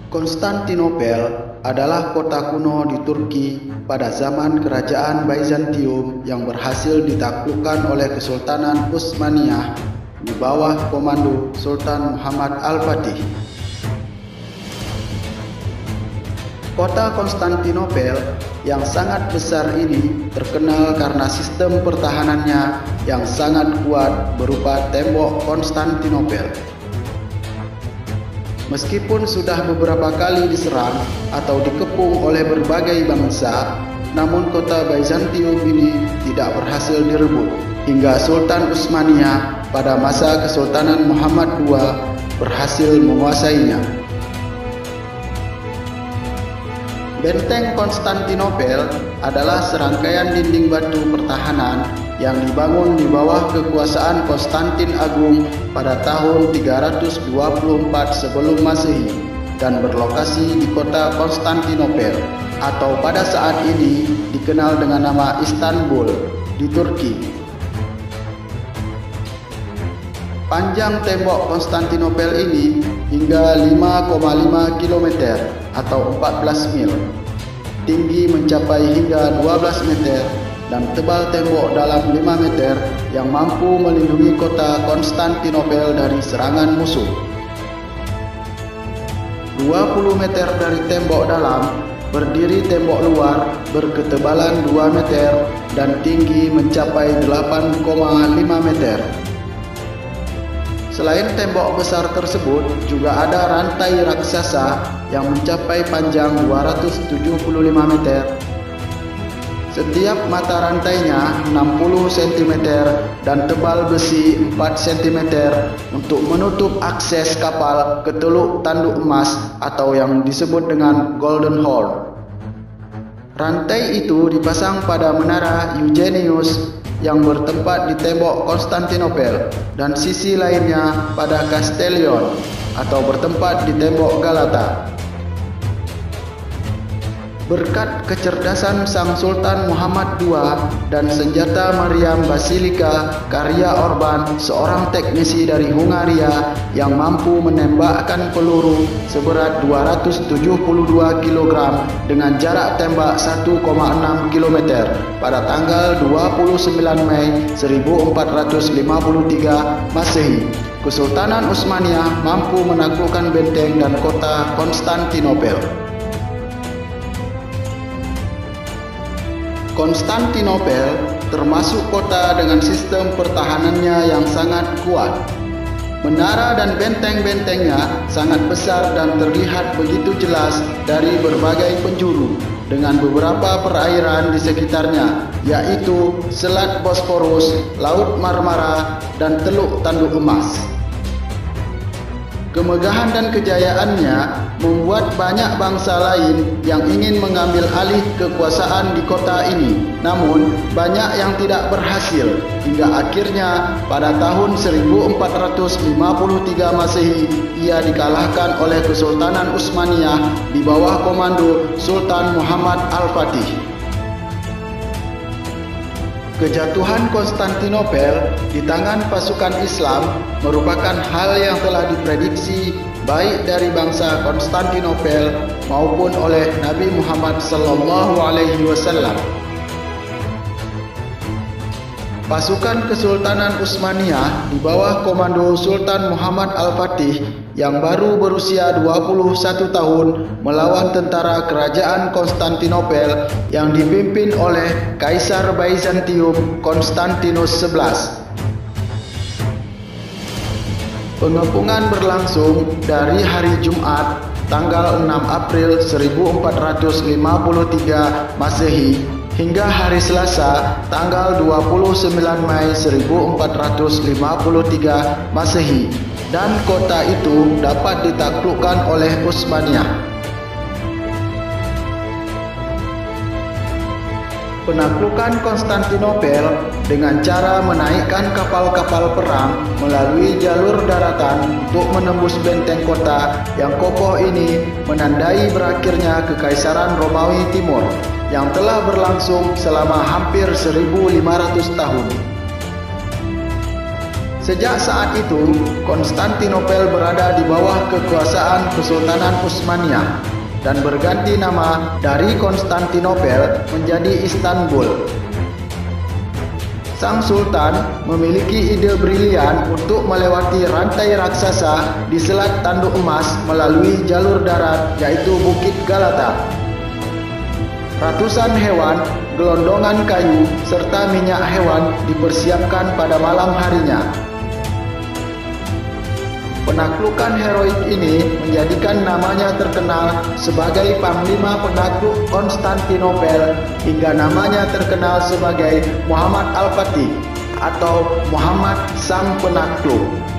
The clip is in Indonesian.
Konstantinopel adalah kota kuno di Turki pada zaman kerajaan Bizantium yang berhasil ditaklukkan oleh Kesultanan Utsmaniyah di bawah komando Sultan Muhammad Al-Fatih. Kota Konstantinopel yang sangat besar ini terkenal karena sistem pertahanannya yang sangat kuat berupa tembok Konstantinopel. Meskipun sudah beberapa kali diserang atau dikepung oleh berbagai bangsa, namun kota Bizantium ini tidak berhasil direbut hingga Sultan Utsmaniyah pada masa Kesultanan Muhammad II berhasil menguasainya. Benteng Konstantinopel adalah serangkaian dinding batu pertahanan yang dibangun di bawah kekuasaan Konstantin Agung pada tahun 324 sebelum Masehi dan berlokasi di kota Konstantinopel atau pada saat ini dikenal dengan nama Istanbul di Turki. Panjang tembok Konstantinopel ini hingga 5,5 km atau 14 mil. Tinggi mencapai hingga 12 meter dan tebal tembok dalam 5 meter yang mampu melindungi kota Konstantinopel dari serangan musuh. 20 meter dari tembok dalam berdiri tembok luar berketebalan 2 meter dan tinggi mencapai 8,5 meter. Selain tembok besar tersebut, juga ada rantai raksasa yang mencapai panjang 275 meter. Setiap mata rantainya 60 cm dan tebal besi 4 cm untuk menutup akses kapal ke Teluk Tanduk Emas atau yang disebut dengan Golden Horn. Rantai itu dipasang pada menara Eugenius yang bertempat di tembok Konstantinopel dan sisi lainnya pada Castellion atau bertempat di tembok Galata. Berkat kecerdasan Sang Sultan Muhammad II dan senjata meriam Basilika karya Orban, seorang teknisi dari Hungaria yang mampu menembakkan peluru seberat 272 kg dengan jarak tembak 1,6 km pada tanggal 29 Mei 1453 Masehi. Kesultanan Utsmaniyah mampu menaklukkan benteng dan kota Konstantinopel. Konstantinopel termasuk kota dengan sistem pertahanannya yang sangat kuat. Menara dan benteng-bentengnya sangat besar dan terlihat begitu jelas dari berbagai penjuru dengan beberapa perairan di sekitarnya, yaitu Selat Bosporus, Laut Marmara, dan Teluk Tanduk Emas. Kemegahan dan kejayaannya membuat banyak bangsa lain yang ingin mengambil alih kekuasaan di kota ini. Namun, banyak yang tidak berhasil hingga akhirnya pada tahun 1453 Masehi ia dikalahkan oleh Kesultanan Utsmaniyah di bawah komando Sultan Muhammad Al-Fatih. Kejatuhan Konstantinopel di tangan pasukan Islam merupakan hal yang telah diprediksi baik dari bangsa Konstantinopel maupun oleh Nabi Muhammad SAW. Pasukan Kesultanan Utsmaniyah di bawah komando Sultan Muhammad Al-Fatih yang baru berusia 21 tahun melawan tentara kerajaan Konstantinopel yang dipimpin oleh Kaisar Bizantium Konstantinus XI. Pengepungan berlangsung dari hari Jumat tanggal 6 April 1453 Masehi hingga hari Selasa tanggal 29 Mei 1453 Masehi dan kota itu dapat ditaklukkan oleh Utsmaniyah. Penaklukan Konstantinopel dengan cara menaikkan kapal-kapal perang melalui jalur daratan untuk menembus benteng kota yang kokoh ini menandai berakhirnya Kekaisaran Romawi Timur yang telah berlangsung selama hampir 1500 tahun. Sejak saat itu, Konstantinopel berada di bawah kekuasaan Kesultanan Utsmaniyah dan berganti nama dari Konstantinopel menjadi Istanbul. Sang Sultan memiliki ide brilian untuk melewati rantai raksasa di Selat Tanduk Emas melalui jalur darat, yaitu Bukit Galata. Ratusan hewan, gelondongan kayu, serta minyak hewan dipersiapkan pada malam harinya. Penaklukan heroik ini menjadikan namanya terkenal sebagai Panglima Penakluk Konstantinopel hingga namanya terkenal sebagai Muhammad Al-Fatih atau Muhammad Sang Penakluk.